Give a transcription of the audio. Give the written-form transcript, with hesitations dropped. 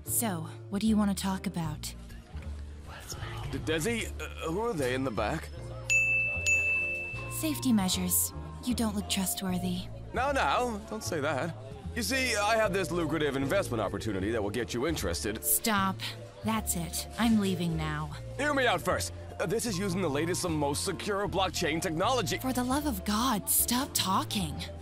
So, what do you want to talk about? Desi, who are they in the back? Safety measures. You don't look trustworthy. No, don't say that. You see, I have this lucrative investment opportunity that will get you interested. Stop. That's it. I'm leaving now. Hear me out first. This is using the latest and most secure blockchain technology. For the love of God, stop talking.